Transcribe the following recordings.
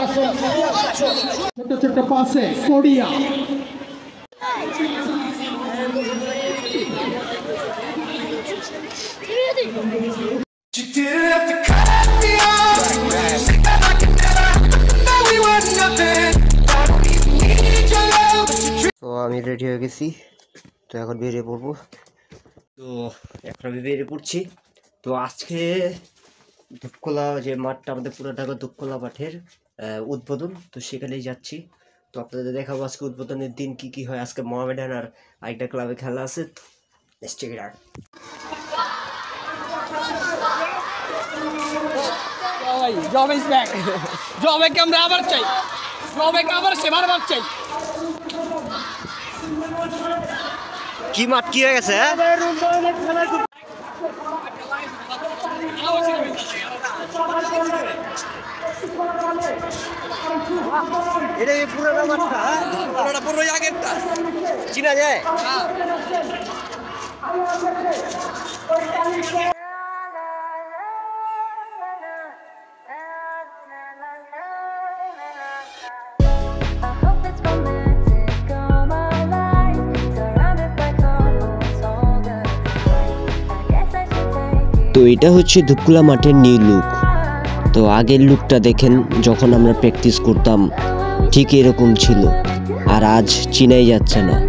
ছোট ছোট পাশে কোরিয়া তো আমি রেডি হয়ে গেছি, তো এখন বেরিয়ে পড়বো। তো এখন আমি বেরিয়ে পড়ছি। তো আজকে ধূপখোলা যে মাঠটা আমাদের পুরো ঢাকা ধূপখোলা মাঠের উদ্বোধন, তো সেখানেই যাচ্ছি। তো আপনাদের দেখাবো আজকে উদ্বোধনের দিন কি কি হয়। আজকে মোহামেডান আর আরেকটা ক্লাবে খেলা আছে। Let's check it out. Job is back. Job ek আমরা আবার চাই। Job ek আবার সেবার চাই। কি মাঠ কি হয়ে গেছে? এটা এই পুরোটা মাঠটা, পুরোটা পুরো আগেরটা চিনা যায়। তো এটা হচ্ছে ধূপখোলা মাঠের নিউ লুক। তো আগের লুকটা দেখেন, যখন আমরা প্র্যাকটিস করতাম ঠিক এরকম ছিল, আর আজ চিনাই যাচ্ছে না।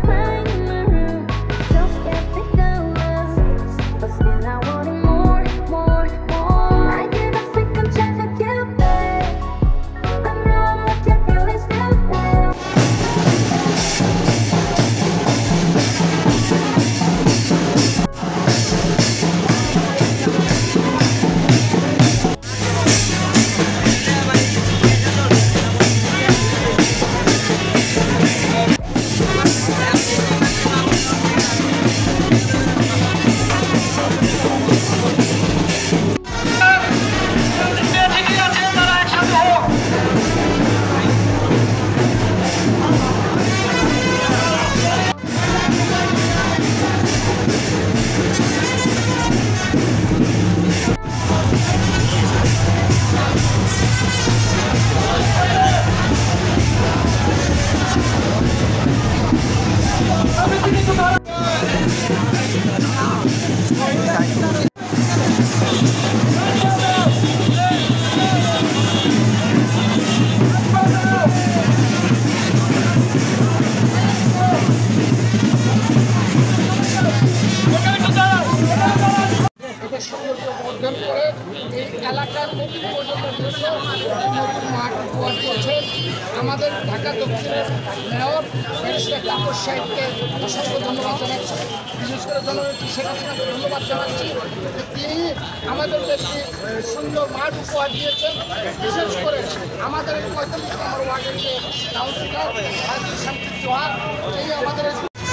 আমাদের ঢাকা দক্ষিণের মেয়র ব্যারিস্টার তাপস সাহেবকে অসংখ্য ধন্যবাদ জানাচ্ছি। বিশেষ করে জননেত্রী শেখ হাসিনাকে ধন্যবাদ জানাচ্ছি। তিনি আমাদেরকে একটি সুন্দর মাঠ উপহার দিয়েছেন। বিশেষ করে আমাদের 45 নম্বর ওয়ার্ডের যে কাউন্সিলর শান্তি চৌহান, তিনি আমাদের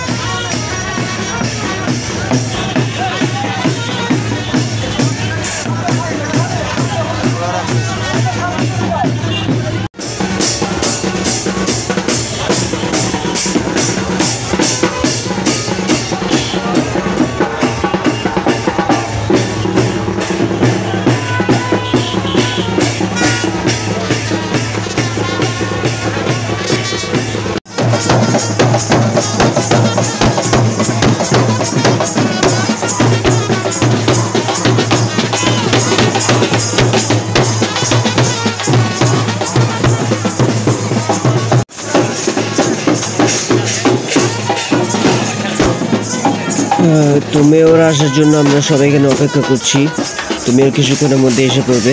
তো মেয়র আসার জন্য আমরা সবাই এখানে অপেক্ষা করছি। তো মেয়র কিছুক্ষণের মধ্যে এসে পড়বে।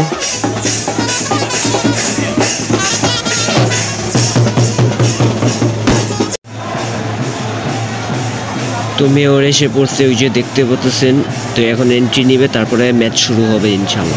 তো মেয়র এসে পড়ছে, ওই যে দেখতে পাচ্ছেন। তো এখন এন্ট্রি নিবে, তারপরে ম্যাচ শুরু হবে ইনশাআল্লাহ।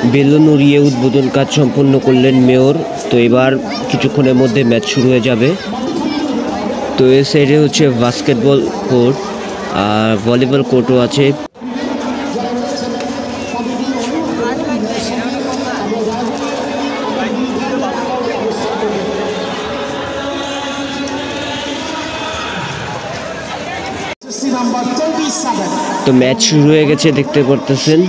বেলুন উড়িয়ে উদ্বোধন কাজ সম্পন্ন করলেন মেয়র। তো এবার কিছুক্ষণের মধ্যে ম্যাচ শুরু হয়ে যাবে। তো এই সাইডে হচ্ছে বাস্কেটবল কোর্ট আর ভলিবল কোর্টও আছে। তো ম্যাচ শুরু হয়ে গেছে, দেখতে পারতেছেন।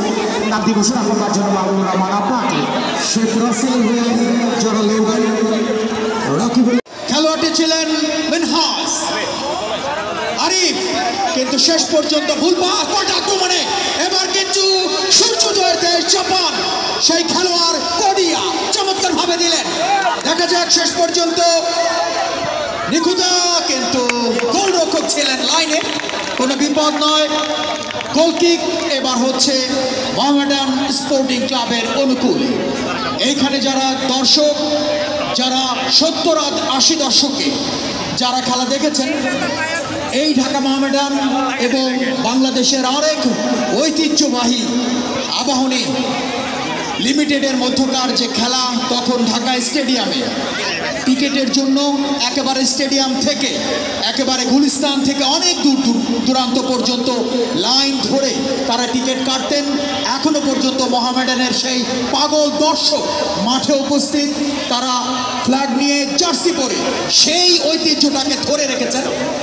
খেলোয়াড়টি ছিলেন মিনহাস আরিফ, কিন্তু শেষ পর্যন্ত ভুল পাস আক্রমণে এবার কিন্তু সূর্যোদয়ের দেশ জাপান সেই খেলোয়াড় কোডিয়া চমৎকার ভাবে দিলেন। দেখা যাক শেষ পর্যন্ত নিখুঁতা, কিন্তু গোলরক্ষক ছিলেন লাইনে, কোনো বিপদ নয়। গোলকিক এবার হচ্ছে মোহামেডান স্পোর্টিং ক্লাবের অনুকূল। এইখানে যারা দর্শক, যারা 70-80 দর্শকে যারা খেলা দেখেছেন, এই ঢাকা মোহামেডান এবং বাংলাদেশের আরেক ঐতিহ্যবাহী আবাহনী লিমিটেডের মধ্যকার যে খেলা, তখন ঢাকা স্টেডিয়ামে টিকেটের জন্য একেবারে স্টেডিয়াম থেকে একেবারে গুলিস্তান থেকে অনেক দূরান্ত পর্যন্ত লাইন ধরে তারা টিকিট কাটতেন। এখনো পর্যন্ত মোহামেডানের সেই পাগল দর্শক মাঠে উপস্থিত, তারা ফ্ল্যাগ নিয়ে জার্সি পরে সেই ঐতিহ্যটাকে ধরে রেখেছেন।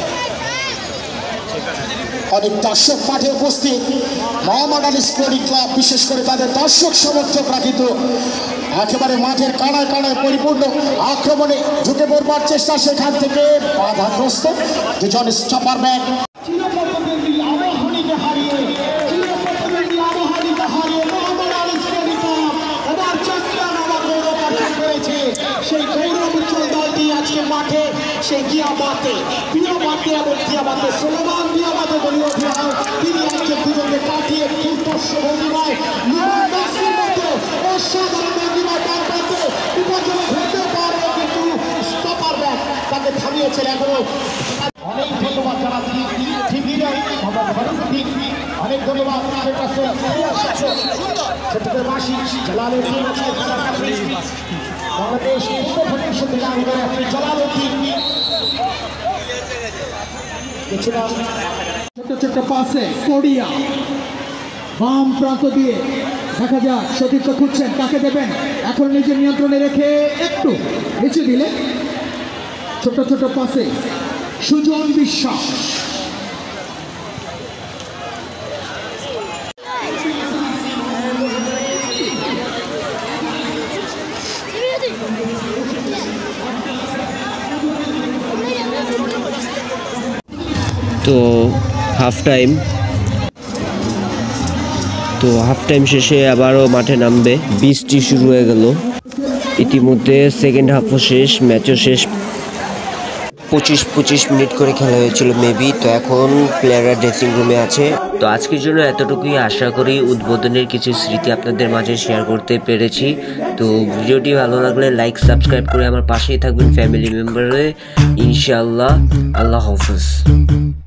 অনেক দর্শক মাঠে উপস্থিত। মোহামেডান স্পোর্টিং ক্লাব বিশেষ করে তাদের দর্শক সমর্থকরা কিন্তু একেবারে মাঠের কানায় কানায় পরিপূর্ণ। আক্রমণে ঢুকে পড়বার চেষ্টা, সেখান থেকে বাধাগ্রস্ত দুজন স্টপার ব্যাক। সেই গৌরব উজ্জ্বল দলটি আজকে মাঠে সেই গিয়াবাতে এবং গিয়াবাতে সোলোমান গিয়াবাতে দলীয় অধিনায়ক, তিনি আজকে দুজনকে কাটিয়ে দুর্দর্শ ভঙ্গিমায় অসাধারণ ভঙ্গিমায় পার পাতে বিপজ্জনক হতে পারে, কিন্তু স্টপার ব্যাক তাকে থামিয়েছেন। এখনো অনেক ধন্যবাদ জানাচ্ছি টিভিতে অনেক ধন্যবাদ। বাংলাদেশ ছোট ছোট পাশে কোডিয়া বাম প্রান্ত দিয়ে দেখা যাক সতীর্থ খুঁজছেন কাকে দেবেন। এখন নিজের নিয়ন্ত্রণে রেখে একটু নিচে দিলে ছোট ছোট পাশে সুজন বিশ্বাস। তো হাফ টাইম শেষে আবারও মাঠে নামবে। বৃষ্টি শুরু হয়ে গেল ইতিমধ্যে। সেকেন্ড হাফও শেষ, ম্যাচও শেষ। 25 মিনিট করে খেলা হয়েছিল মেবি। তো এখন প্লেয়াররা ড্রেসিং রুমে আছে। তো আজকের জন্য এতটুকুই। আশা করি উদ্বোধনের কিছু স্মৃতি আপনাদের মাঝে শেয়ার করতে পেরেছি। তো ভিডিওটি ভালো লাগলে লাইক সাবস্ক্রাইব করে আমার পাশেই থাকবেন ফ্যামিলি মেম্বার হয়ে, ইনশাআল্লাহ। আল্লাহ হাফেজ।